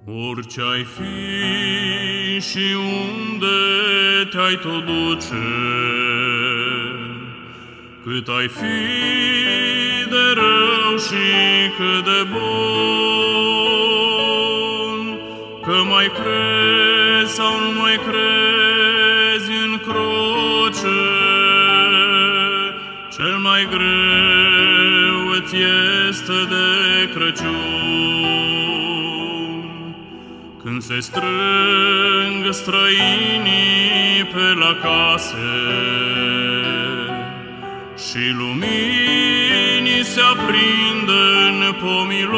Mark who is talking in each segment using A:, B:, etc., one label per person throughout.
A: Orice ai fi și unde te-ai tot duce, cât ai fi de rău și cât de bun, că mai crezi sau nu mai crezi în cruce, cel mai greu îți este de Crăciun. Când se strâng străinii pe la case și luminii se aprind în pomii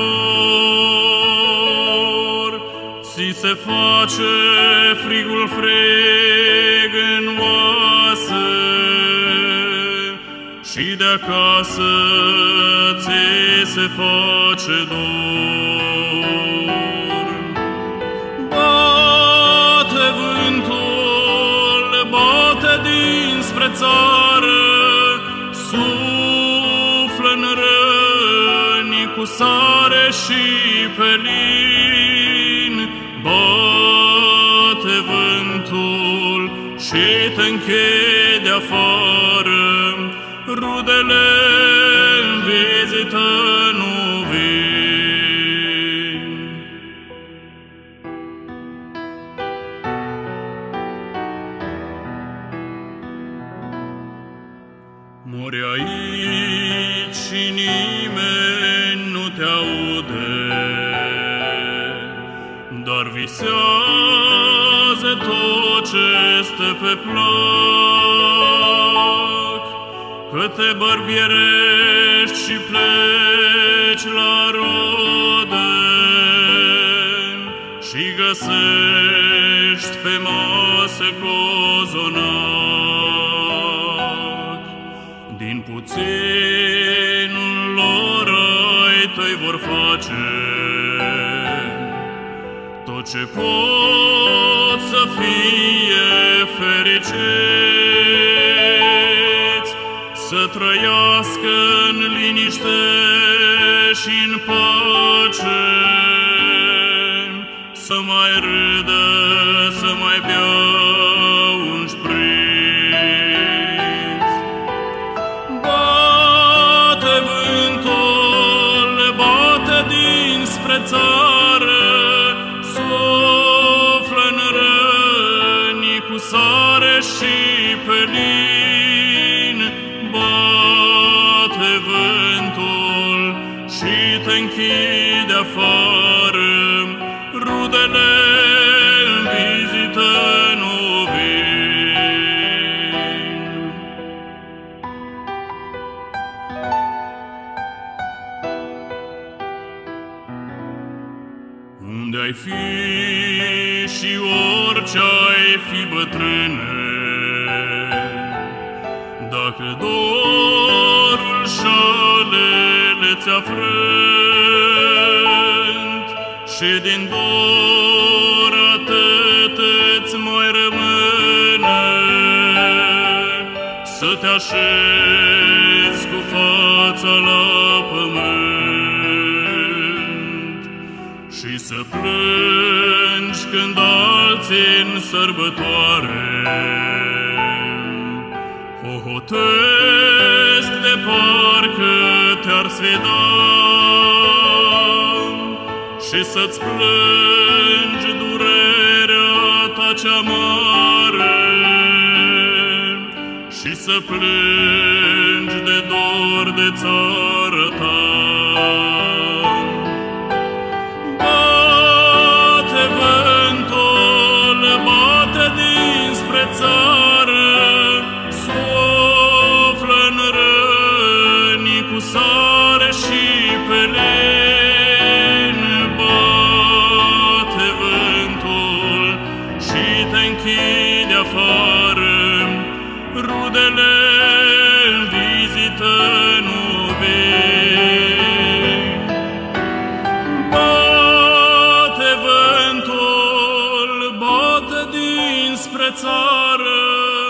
A: lor, ți se face frigul freg în oase și de acasă ți se face dor. Bate vântul, bate dinspre țară, suflă-n răni cu sare și pelin. Bate vântul și te închide afară, rudele în vizită nu vin. Mori aici și nimeni nu te aude, dar visează tot ce este pe plac, că te bărbierești și pleci la rode și găsești pe masă cozonac. Din puținul lor ai tăi vor face tot ce pot să fie fericiți, să trăiască în liniște și în pace, să mai râdă, să mai bea un șpriț. Bate vântul, bate dinspre țară, suflă-n răni cu sare și pelin. Bate vântul și te închide afară, rudele în vizită nu vin. Unde ai fi și orice ai fi bătrâne, dacă dorul șalele ți-a frânt și din dor atât îți mai rămâne, să te așezi cu fața la pământ și să plângi când alții-n sărbătoare hohotesc de parcă te-ar sveda, și să-ți plângi durerea ta cea mare și să plângi de dor de țară ta. Bate vântul, bate dinspre țară, suflă-n răni cu sare și pelin. Bate vântul și te închide afară, rudele în vizită nu vin. Bate vântul, bate dinspre țară,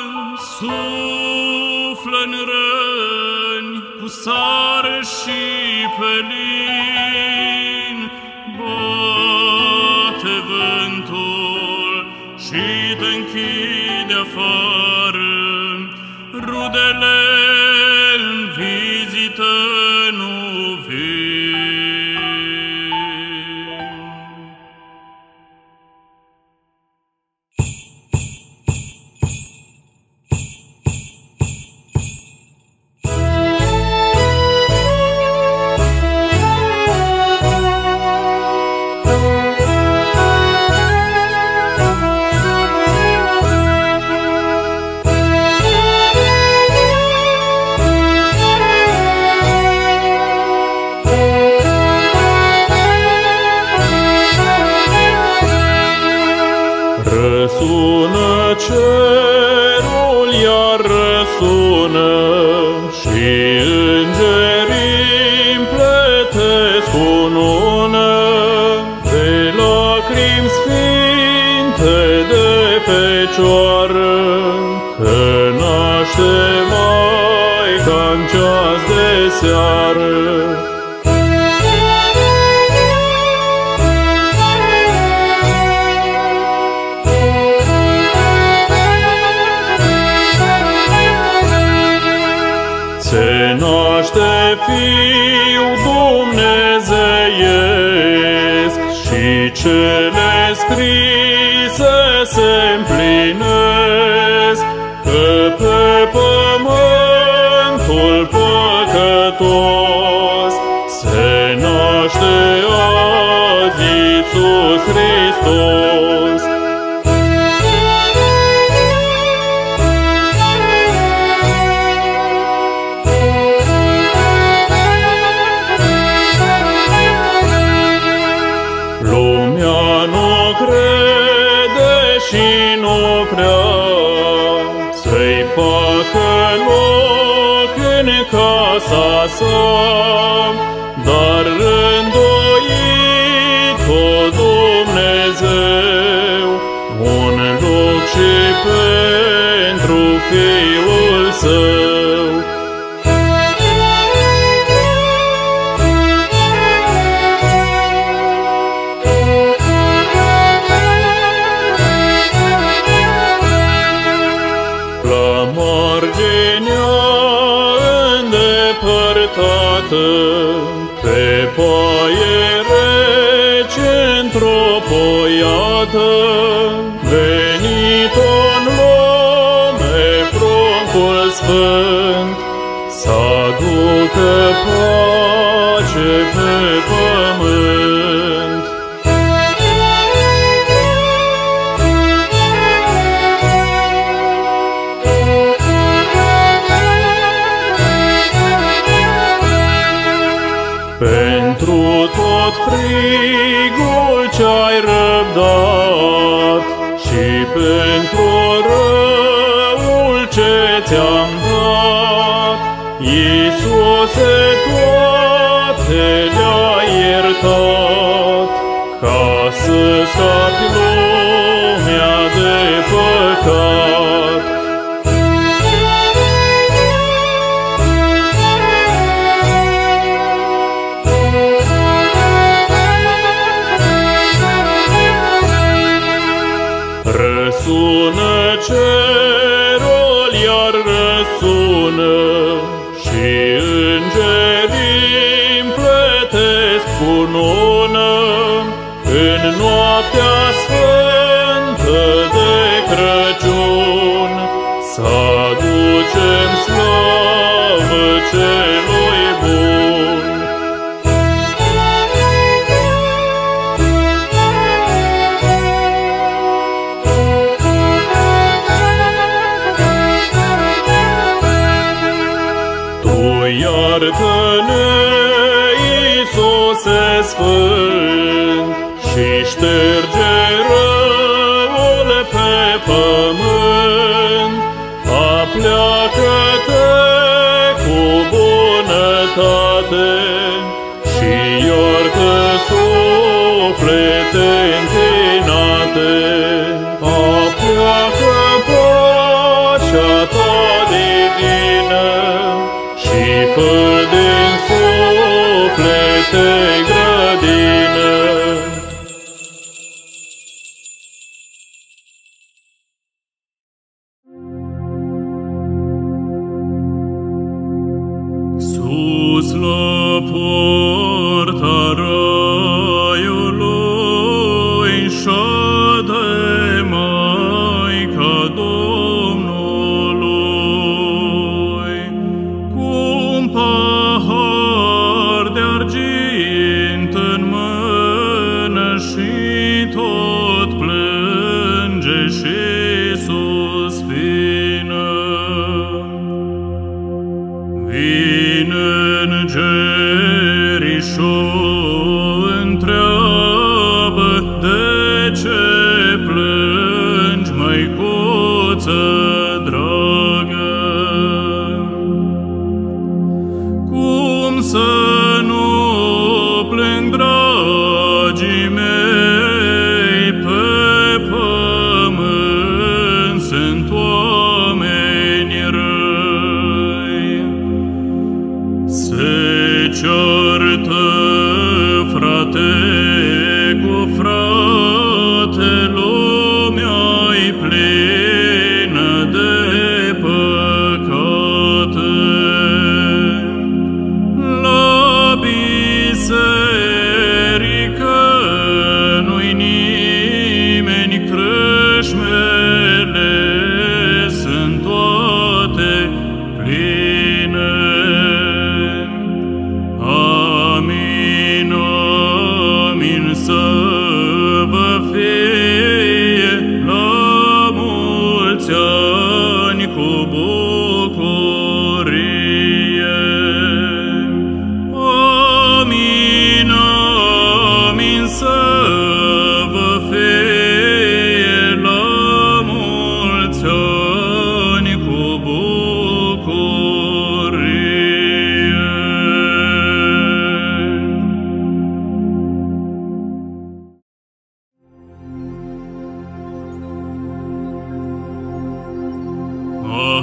A: suflă-n răni cu sare și pelin. Bate bate vântul și te închide afară, rudele în vizită nu vin.
B: Răsună cerul, iar răsună și îngerii împletesc cunună de lacrimi sfinte de Fecioară, că naște Maica-n ceas de seară. Se naște Fiul Dumnezeiesc și cele scrise se împlinesc, că pe pământul păcătos se naște azi Iisus Hristos. Lumea nu crede și nu vrea să-i facă loc în casa sa, dar rânduit-o Dumnezeu un loc și pentru Fiul Său. Marginea îndepărtată, pe paie reci într-o-poiată, venit-o-n lume pruncul sfânt, să-aducă pace pe pământ. Pentru tot frigul ce-ai răbdat și pentru răul ce ți-am dat, Iisuse, toate le-ai iertat, ca să scapi lumea de păcat. Răsună cerul, iar răsună și îngerii împletesc cunună în noaptea sfântă de Crăciun, să aducem slavă celui bun. Iartă-ne, Iisuse Sfânt, și șterge răul pe pământ. Apleacă-te cu bunătate și iartă suflete închinate. Apleacă pacea ta divină și fă din suflete grădină.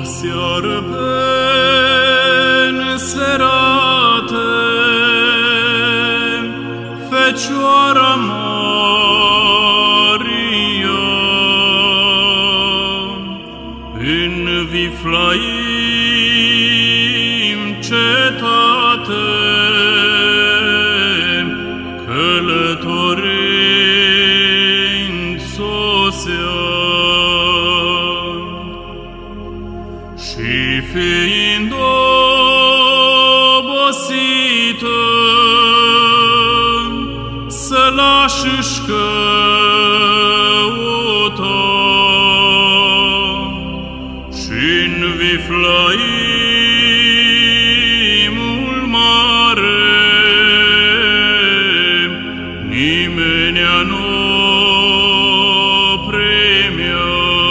A: seară penserate, Fecioara Maria, în Viflaim cetate, călătorind sosea, și fiind obosită, să lași-și căuta, și-n Viflaimul mare nimenea nu premia.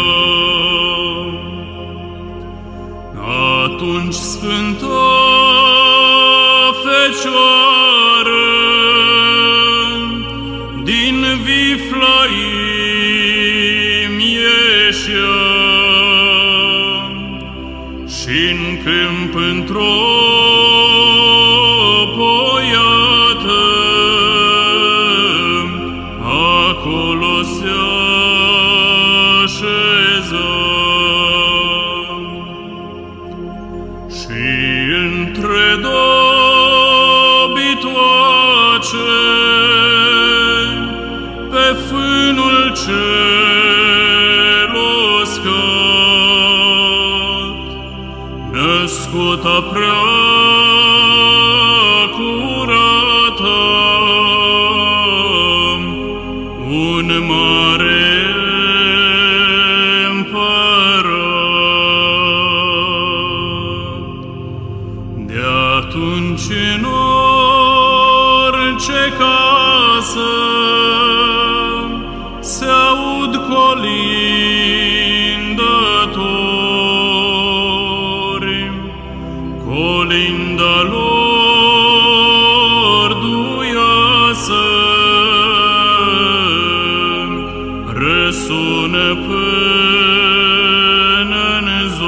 A: Atunci Sfânta Fecioară din Viflaim ieșea, și-n câmp într-o poiată, acolo se așeza. Și între dobitoace, pe fânul cel uscat, născuta prea curată, un mare împărat. De-atunci în orice casă se aud colindători, colinda lor duioasă răsună până-n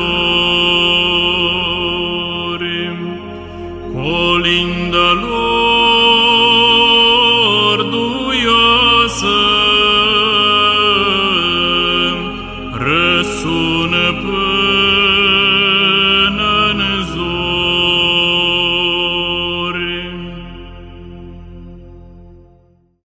A: zori, colinda lor duioasă